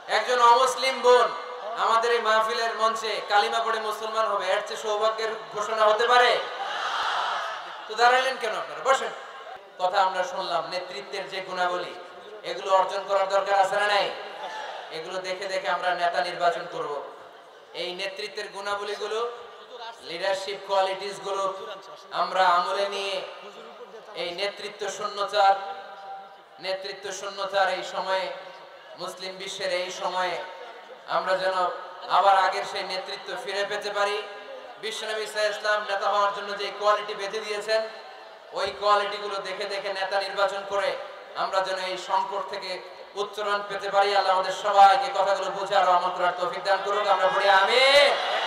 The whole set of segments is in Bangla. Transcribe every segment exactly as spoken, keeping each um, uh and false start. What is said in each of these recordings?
একজন অমুসলিম বোন আমাদের এই মাহফিলের মঞ্চে কালিমা পড়ে মুসলমান হবে, এর চেয়ে সৌভাগ্যের ঘোষণা হতে পারে? তো দাঁড়াইলেন কেন আপনারা? বসেন। কথা আমরা শুনলাম, নেতৃত্বের যে গুণাবলী, এগুলো অর্জন করার দরকার আছে না নাই? এগুলো দেখে দেখে আমরা নেতা নির্বাচন করব। এই নেতৃত্বের গুণাবলীগুলো, লিডারশিপ কোয়ালিটিস গুলো আমরা আমলে নিয়ে এই নেতৃত্ব শূন্যতার নেতৃত্ব শূন্যতার এই সময়ে, মুসলিম বিশ্বের এই সময়ে আমরা যেন আবার আগের সেই নেতৃত্ব ফিরে পেতে পারি। বিশ্বনবী সাল্লাল্লাহু আলাইহি ওয়াসাল্লাম নেতা হওয়ার জন্য যে কোয়ালিটি বেঁধে দিয়েছেন, ওই কোয়ালিটিগুলো দেখে দেখে নেতা নির্বাচন করে আমরা যেন এই সংকট থেকে উত্তরণ পেতে পারি। আল্লাহ আমাদের সবাইকে কথাগুলো বোঝার ও আমল করার তৌফিক দান করুন। আমরা পড়ি আমিন।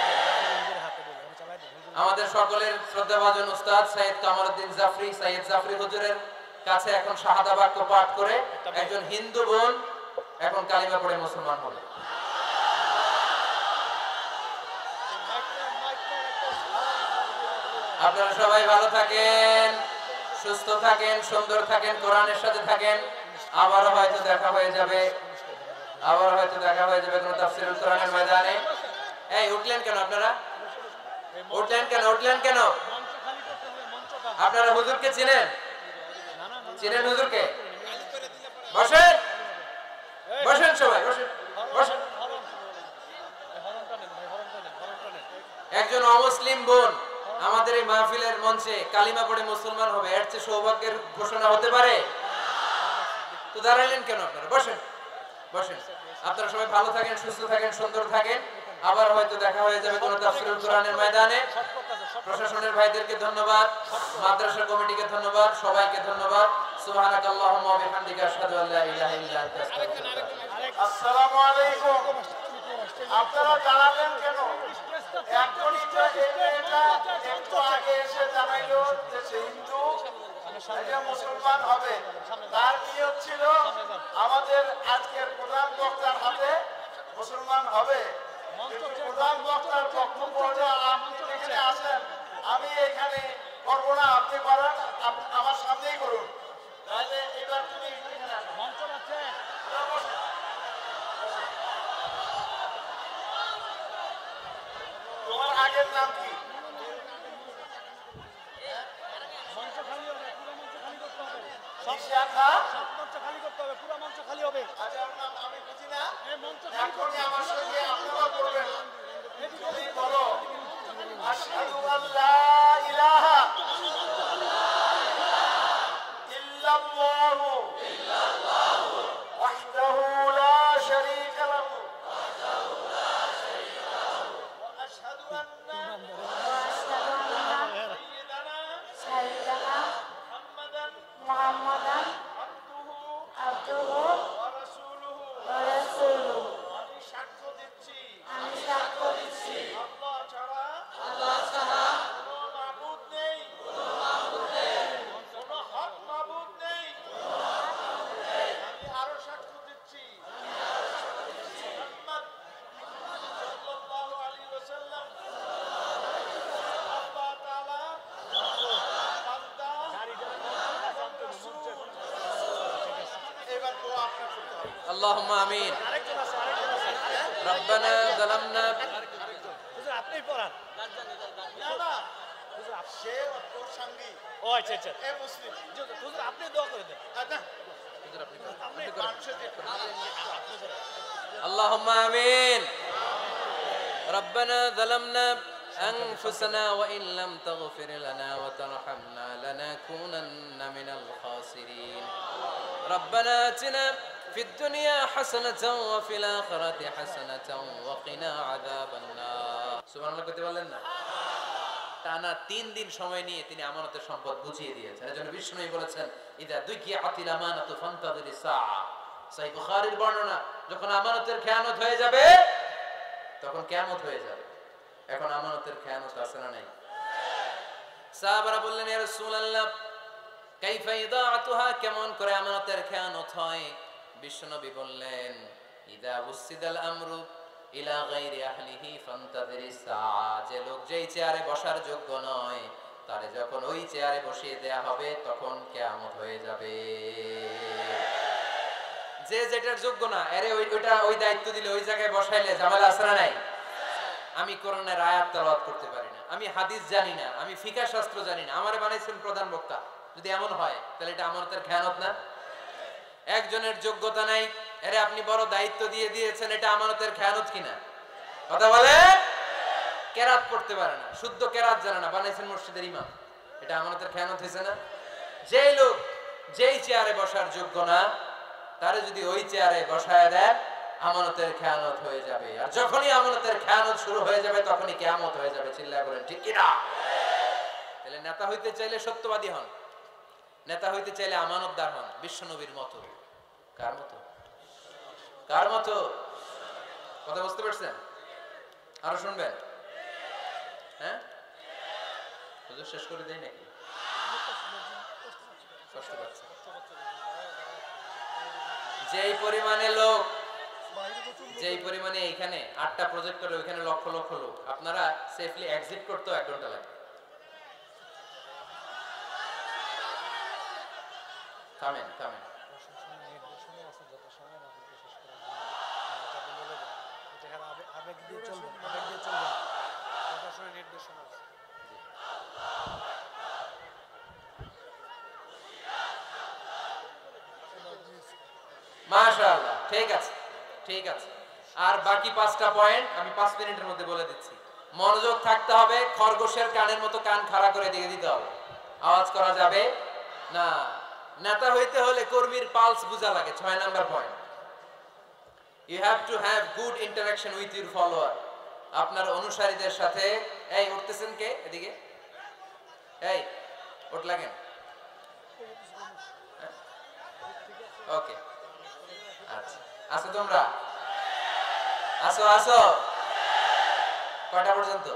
আমাদের সকলের শ্রদ্ধাভাজন উস্তাদ সৈয়দ কামালউদ্দিন জাফরি, সৈয়দ জাফরি হুজুরের কাছে এখন শাহাদা বাক্য পাঠ করে একজন হিন্দু বোন এখন কালিমা পড়ে মুসলমান হবে। আপনারা সবাই ভালো থাকেন, সুস্থ থাকেন, সুন্দর থাকেন, কোরআনের সাথে থাকেন। আবারও হয়তো দেখা হয়ে যাবে, আবার হয়তো দেখা হয়ে যাবে কোনো তাফসীরুল কোরআনের ময়দানে। এই উঠলেন কেন আপনারা? উঠলেন কেন? উঠলেন কেন? আপনারা হুজুরকে চিনেন? চিনেন হুজুরকে? বসেন, বসেন সবাই, বসেন, বসেন। একজন অমুসলিম বোন আমাদের এই মাহফিলের মঞ্চে কালিমা পড়ে মুসলমান হবে, এর চেয়ে সৌভাগ্যের ঘোষণা হতে পারে? তো দাঁড়াইলেন কেন আপনারা? বসেন, বসেন। আপনারা সবাই ভালো থাকেন, সুস্থ থাকেন, সুন্দর থাকেন। আবার হয়তো দেখা হয়ে যাবে কোনো তাফসীরুল কোরআনের ময়দানে। প্রশাসনের ভাইদেরকে ধন্যবাদ, মাদ্রাসা কমিটিকে ধন্যবাদ, সবাইকে ধন্যবাদ। সুবহানাকাল্লাহুম্মা ওয়া বিহামদিকা আশহাদু আল্লা ইলাহা ইল্লা আনতা আস্তাগফিরুকা। আসসালামু আলাইকুম। আপনারা দাঁড়ালেন কেন? এখনই তো এটা একটু আগে এসে জানাইলো যে সে হিন্দু, এটা মুসলমান হবে। তার নিয়ত ছিল আমাদের আজকের প্রধান বক্তার হাতে মুসলমান হবে। কিন্তু প্রধান বক্তার বক্তব্য হলো আপনি যেখানে আসেন আমি এখানে করবো না, আপনি করেন, আমার সামনেই করুন। তাহলে এবার তুমি এখানে আসো। মঞ্চ আছে, তোমার আগের নাম কি? মঞ্চ খালি হবে, পুরো মঞ্চ খালি করতে হবে। নিশাখা, সব মঞ্চ খালি করতে হবে, পুরো মঞ্চ খালি হবে। আচ্ছা, নাম আমি বুঝি না। এই মঞ্চ খালি করতে হবে, আমার সঙ্গে আপনারা করবেন। যদি বলো আশহাদু আল্লা ইলাহা ইল্লাল্লাহু ইল্লাল্লাহু ওয়াহদাহু লা শারীকা লাহু اللهم آمين ربنا ظلمنا আপনি পড়ান না না সে ওর সঙ্গী। ও আচ্ছা আচ্ছা, এ মুসলিম হুজুর, আপনি দোয়া করে দেন। আচ্ছা হুজুর, আপনি আপনি মানুষের যে اللهم آمين ربنا ظلمنا أنفسنا وإن لم تغفر لنا وترحمنا لنكونن من الخاسرين ربنا آتنا في الدنيا حسنة وفي الآخرة حسنة وقنا عذاب النار سبحان الله কইতে বলেন না? টানা তিন দিন সময় নিয়ে তিনি আমানতের সম্পদ বুঝিয়ে দিয়েছেন। এজন্য বিষ্ণুই বলেছেন ইদা দুকিয়াতিল আমানাতু ফান্তাযির সাআ। সহিহ বুখারীর বর্ণনা, যখন আমানতের খেয়ানত হয়ে যাবে তখন কিয়ামত হয়ে যাবে। এখন আমানতের খেয়ানত আছে না নাই? সাহাবারা বললেন ইয়া রাসূলুল্লাহ কাইফা ইদাআতুহা, কেমন করে আমানতের খেয়ানত হয়? বিশ্বনবী বললেন ইদা উসিদাল আমরু ইলা গায়রি আহলিহি ফান্তাযিরিস সাআ, যে লোক যেই চেয়ারে বসার যোগ্য নয় তারে যখন ওই চেয়ারে বসিয়ে দেয়া হবে তখন কিয়ামত হয়ে যাবে। যে যেটার যোগ্য না আরে ওই ওইটা ওই দায়িত্ব দিলে ওই জায়গায় বসাইলে ঝামেলা আছে না নাই? আমি কোরআনের আয়াত তেলাওয়াত করতে পারি না, আমি হাদিস জানি না, আমি ফিকহ শাস্ত্র জানি না, আমারে বানাইছেন প্রধান বক্তা, যদি এমন হয় তাহলে এটা আমানতের খেয়ানত না? একজনের যোগ্যতা নাই আরে আপনি বড় দায়িত্ব দিয়ে দিয়েছেন, এটা আমানতের খেয়ানত কিনা? কথা বলে। কেরাত পড়তে পারে না, শুদ্ধ কেরাত জানে না, বানাইছেন মসজিদের ইমাম, এটা আমানতের খেয়ানত হয়েছে না? যেই লোক যেই চেয়ারে বসার যোগ্য না তারে যদি ওই চেয়ারে বসায় দেয় আমানতের খেয়ানত হয়ে যাবে। আর যখনই আমানতের খেয়ানত শুরু হয়ে যাবে তখনই কিয়ামত হয়ে যাবে। চিল্লায় বলেন ঠিক কি না? তাহলে নেতা হইতে চাইলে সত্যবাদী হন, নেতা হইতে চাইলে আমানতদার হন, বিশ্বনবীর মতো। কার মতো? কার মতো? কথা বুঝতে পারছেন? আরো শুনবেন? হ্যাঁ, হুজুর শেষ করে দেই নাকি? কষ্ট পাচ্ছে। যেই পরিমাণে লোক, যেই পরিমাণে এখানে আটটা প্রজেক্টরে ওইখানে লক্ষ লক্ষ লোক, আপনারা সেফলি এক্সিট করতেও এক ঘন্টা লাগে। থামেন থামেন। মাশাআল্লাহ, ঠিক আছে ঠিক আছে। আর বাকি পাঁচটা পয়েন্ট আমি পাঁচ মিনিটের মধ্যে বলে দিচ্ছি। মনোযোগ থাকতে হবে, খরগোশের কানের মতো কান খাড়া করে দিয়ে দিতে হবে, আওয়াজ করা যাবে না। নেতা হইতে হলে কর্মীর পালস বুঝা লাগে। ছয় number point, you have to have good interaction with your follower. আপনার অনুসারীদের সাথে, এই উঠতেছেন কে এদিকে, এই উঠ লাগেন, ওকে আচ্ছা আসো, তোমরা আসো আসো। কয়টা পর্যন্ত?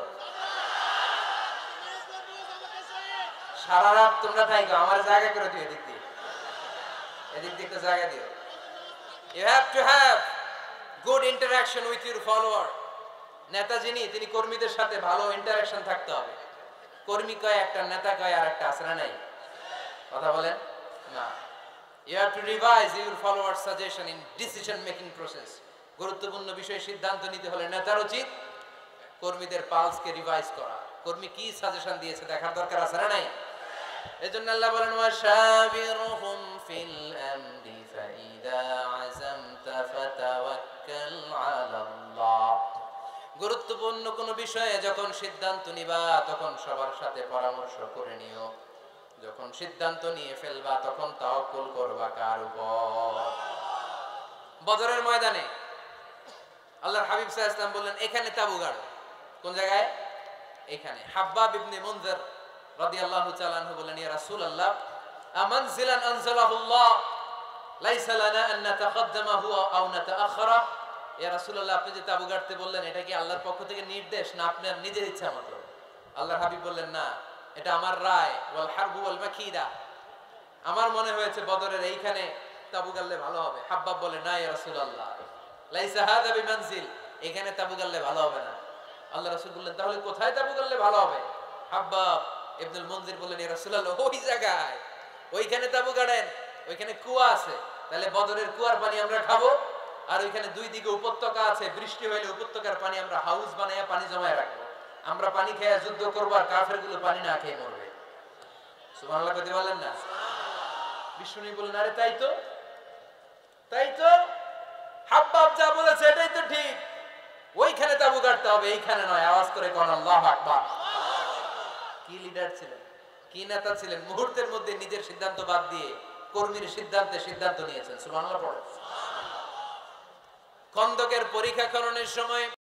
সারা রাত তোমরা থাকো, আমার জায়গা করে দিও, এদিক দিয়ে এদিক দিয়ে একটু জায়গা দিও। You have to have good interaction with your follower. নেতা যিনি, তিনি কর্মীদের সাথে ভালো ইন্টারাকশন থাকতে হবে। কর্মী কয় একটা, নেতা কয় আর একটা, আছে না নাই? কথা বলেন না। You have to revise your followers' suggestion in decision making process. গুরুত্বপূর্ণ বিষয়ে সিদ্ধান্ত নিতে হলে নেতার উচিত কর্মীদের পালসকে রিভাইজ করা। কর্মী কি সাজেশন দিয়েছে দেখার দরকার আছে না নাই? এজন্য আল্লাহ বলেন ওয়াশাবিরহুম ফিল আমরি ফাইদা আযামতা ফাতাওয়াক্কাল আলাল্লাহ। গুরুত্বপূর্ণ কোন বিষয়ে যখন সিদ্ধান্ত নিবা তখন সবার সাথে পরামর্শ করে নিও। যখন সিদ্ধান্ত নিয়ে ফেলবা তখন তাওয়াক্কুল করবা কার উপর? বদরের ময়দানে আল্লাহর হাবিব সাল্লাল্লাহু আলাইহি ওয়াসাল্লাম বললেন এখানে তাবু গাড়ো। কোন জায়গায়? এখানে। হাব্বাব ইবনে মুনজির রাদিয়াল্লাহু তাআলা আনহু বললেন ইয়া রাসূলুল্লাহ আমানজিলান আনজালাহুল্লাহ লাইসা লানা আন নাতাকদ্দামাহু আও নাতাআখারা। ইয়া রাসূলুল্লাহ আপনি যে তাবু গাড়তে বললেন এটা কি আল্লাহর পক্ষ থেকে নির্দেশ না আপনার নিজের ইচ্ছা মতো? আল্লাহর হাবিব বললেন না, এটা আমার রায়। ওয়াল হারবু ওয়াল মাকিদা, আমার মনে হয়েছে বদরের এইখানে তাবু গাড়লে ভালো হবে। হাব্বাব বলে না ইয়া রাসূলুল্লাহ লাইসা হাযা বিমানজিল, এখানে তাবু গাড়লে ভালো হবে না। আল্লাহ রাসূল বললেন তাহলে কোথায় তাবু গাড়লে ভালো হবে? হাব্বাব ইবনুল মুনজির বললেন ইয়া রাসূলুল্লাহ ওই জায়গায়, ওইখানে তাবু গাড়েন, ওইখানে কুয়া আছে, তাহলে বদরের কুয়ার পানি আমরা খাবো। আর ওইখানে দুই দিকে উপত্যকা আছে, বৃষ্টি হইলে উপত্যকার পানি আমরা হাউস বানাইয়া পানি জমায় রাখবো, আমরা পানি খেয়ে যুদ্ধ করবো আর কাফেরগুলো পানি না খেয়ে মরবে। সুবহানাল্লাহ কইতে বলেন না? বিষ্ণু বললেন আরে তাই তো, তাই তো হাব্বাব যা বলেছে এটাই তো ঠিক, ওইখানে তাবু গাড়তে হবে, এইখানে নয়। আওয়াজ করে কোন আল্লাহু আকবার। কি লিডার ছিলেন, কি নেতা ছিলেন! মুহূর্তের মধ্যে নিজের সিদ্ধান্ত বাদ দিয়ে কর্মীর সিদ্ধান্তে সিদ্ধান্ত নিয়েছেন। সুবহানাল্লাহ পড়ে। খন্দকের পরীক্ষা করণের সময়